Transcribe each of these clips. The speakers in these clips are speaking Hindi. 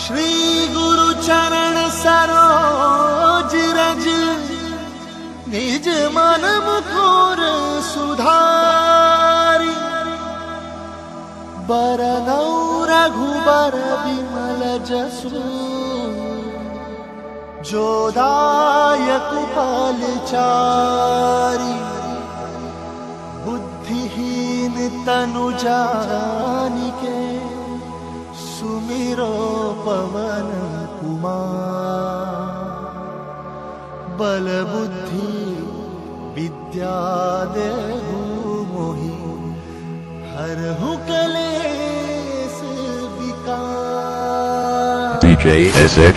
श्री गुरु चरण सरोज रज, निज मन मुकुर सुधारी। बरनौ रघुबर विमल जसु, जो दायक फलचारी। बुद्धिहीन तनु जानिके, सुमिरो पवन कुमार। बल बुद्धि विद्या देहु मोहि, हरहु कलेश विकार। DJ SX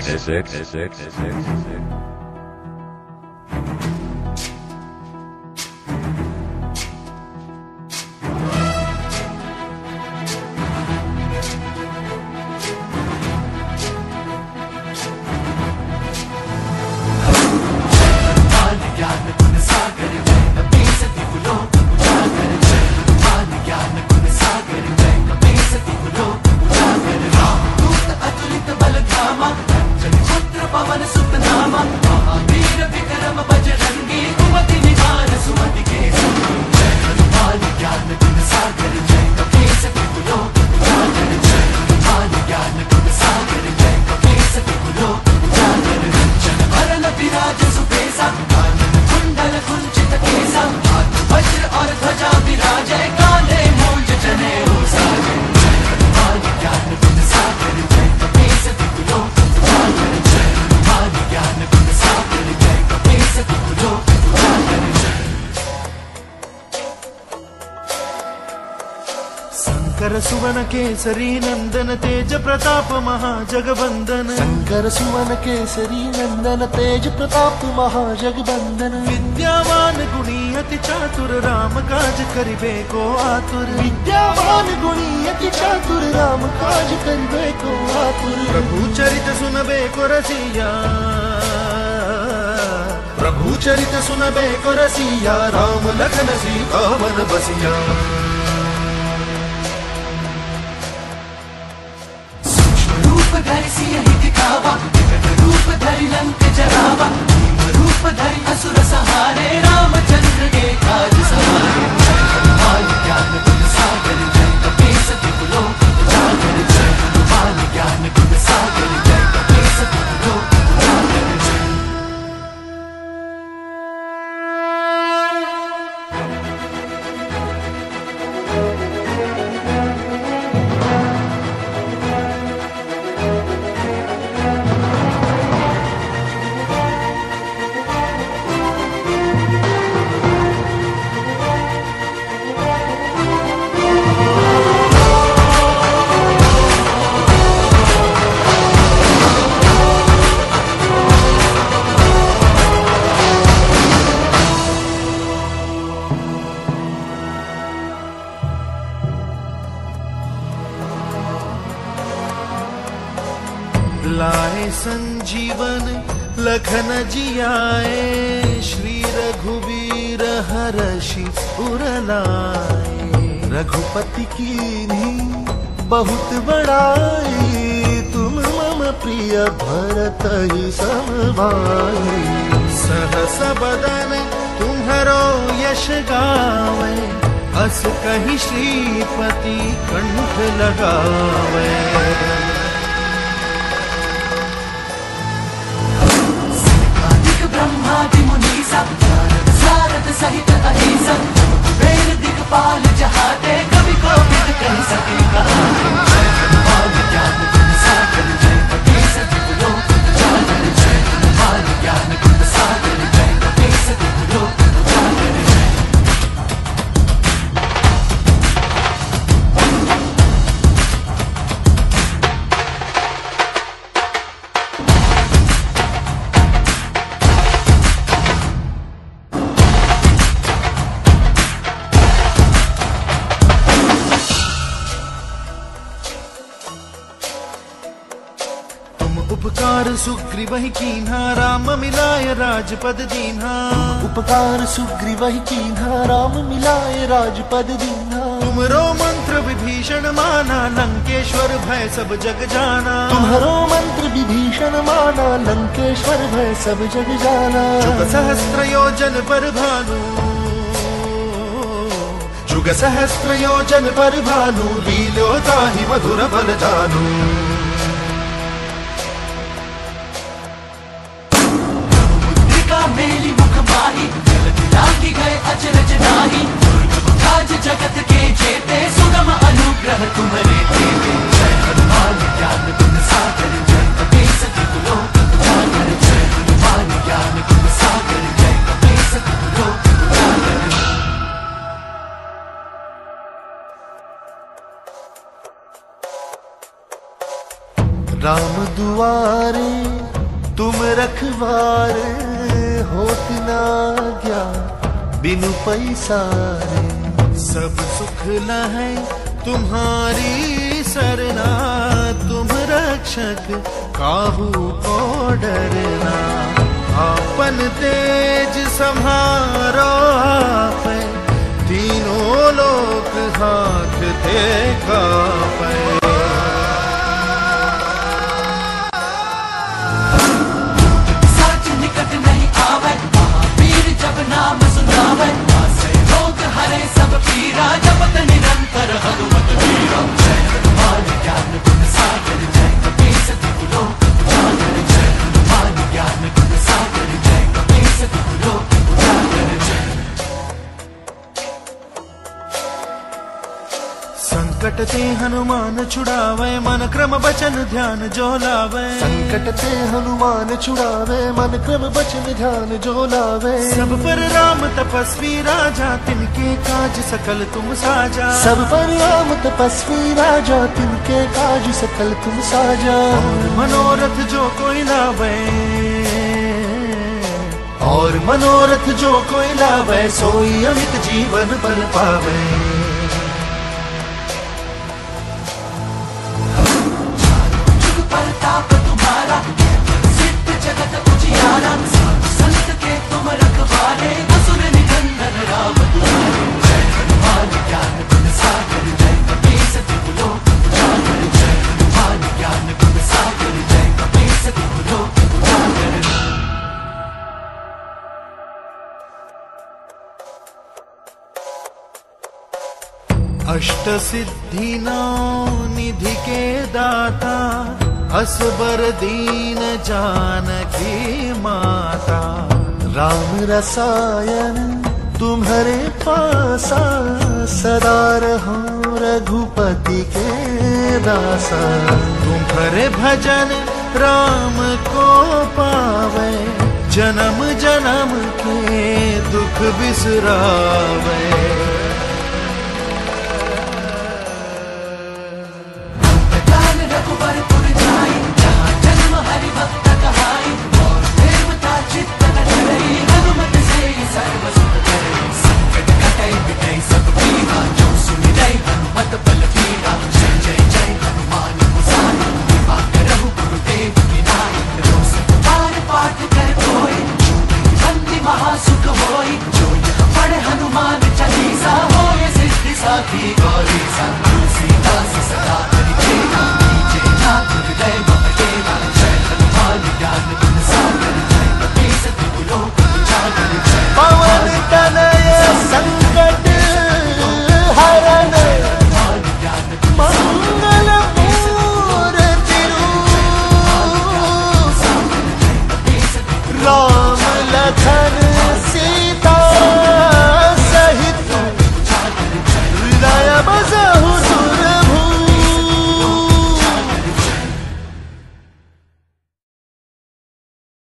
शंकर सुवन केसरी नंदन, तेज प्रताप महाजगवंदन। शंकर सुवन केसरी नंदन, तेज प्रताप महाजगवंदन। विद्यावान गुणी अति चातुर, राम काज करिबे को आतुर। विद्यावान गुणी अति चातुर, राम काज करिबे को आतुर। प्रभु चरित सुनबे को रसिया, प्रभु चरित सुनबे को रसिया। राम लखन सीता मन बसिया। धरि सियहि दिखावा, विकट रूप धरि लंक जरावा। भीम रूप धरि असुर सहारे, रामचंद्र के काज सवारे। जय हनुमान ज्ञान गुण सागर, जय कपीस तिहु लोक उजागर। जय हनुमान ज्ञान गुण सागर, जय कपीस तिहु लोक उजागर। लाए संजीवन लखन जियाए, श्री रघुवीर हरषि उर लाए। रघुपति कीन्ही बहुत बड़ाई, तुम मम प्रिय भरत ही सम भाई। सहस बदन तुम्हरो यश गावे, अस कहि श्रीपति कंठ लगावे। ब्रह्मादि मुनीसा, नारद सारद सहित अहिसा। कुबेर दिक्पाल जहाते, कवि कोविद कहि सके कहाते। जय हनुमान ज्ञान गुण सागर, जय कपीस तिहु लोक उजागर। जय हनुमान ज्ञान गुण सागर, जय कपीस तिहु लोक उजागर। उपकार सुग्रीवहि कीन्हा, राम मिलाय राजपद दीन्हा। उपकार सुग्रीवहि कीन्हा, राम मिलाय राजपद दीन्हा। तुमरो मंत्र मंत्र विभीषण माना, लंकेश्वर भय सब जग जाना। तुम्हारो मंत्र विभीषण माना, लंकेश्वर भय सब जग जाना। जुग सहस्त्र योजन पर भानु, जुग सहस्त्र योजन पर भानु, लीलो ताहि मधुर बल जानु। मुद्रिका मेली मुख माही, जलधि लागी गए अचरज नाही। काज जगत के जेते, सुगम अनुग्रह तुम्हारे देते। जय हनुमान ज्ञान गुण सागर, जय कपीस तिहु लोक उजागर। जय हनुमान ज्ञान गुण सागर, जय कपीस तिहु लोक उजागर। राम दुआरे तुम रखवारे, होत न आज्ञा बिनु पैसारे। सब सुख लहै तुम्हारी सरना, तुम रक्षक काहू को डरना। आपन तेज सम्हारो आपै, तीनों लोक हाथ थे कापै। साच निकट नहीं आवे, महावीर जब नाम सुनावे। आसे रोग हरे सब पीरा, जपत निरंतर हनुमत वीरा। जय हनुमान ज्ञान गुण सागर, जय कपीस तिहु लोक उजागर। जय हनुमान ज्ञान गुण सागर, जय कपीस तिहु लोक उजागर। संकट ते हनुमान छुड़ावे, मन क्रम बचन ध्यान जो लावे। संकट ते हनुमान छुड़ावे, मन क्रम बचन ध्यान जो लावे। सब पर राम तपस्वी राजा, तिनके काज सकल तुम साजा। सब पर राम तपस्वी राजा, तिनके काज सकल तुम साजा। और मनोरथ जो कोई लावे, और मनोरथ जो कोई लावे, सोई अमित जीवन बल पावे। जुग परताप तुम्हारा, सिद्ध जगत उजियारा। साधु संत के तुम रखवारे, असुर निकंदन राम दुलारे। जय हनुमान ज्ञान गुण सागर, जय कपीस तिहु लोक उजागर। जय हनुमान ज्ञान गुण सागर, जय कपीस तिहु लोक उजागर। अष्ट सिद्धि नौ निधि के दाता, असबर दीन जानकी माता। राम रसायन तुम्हारे पासा, सदा रहो रघुपति के दासा। तुम्हारे भजन राम को पावे, जन्म जन्म के दुख बिसरावे। ज्ञान रघुबर पुर जाई, जहाँ जन्म हरि भक्त कहाई। और देवता चित्त न डरई, हनुमत से सर्व सुख करई। संकट कटई मिटई सब पीरा, जो सुमिरै हनुमत बल बीरा। जय जय जय हनुमान गोसाई, कृपा करहु गुरुदेव की नाई। रोज पार पाठ कर कोई, बंदी महासुख होई। जो यह पढ़े हनुमान चालीसा, होय सिद्धि साखी गौरीसा। तुलसीदास सदा हरि चेरा, कीजे नाथ हृदय महडेरा। जय हनुमान ज्ञान गुण सागर, जय कपीस तिहु लोक उजागर। जय पवन तनय संकट हरण, हनुमान ज्ञान गुण मंगल मूर्ति रूप। राम लखन सीता सहित, हृदय बस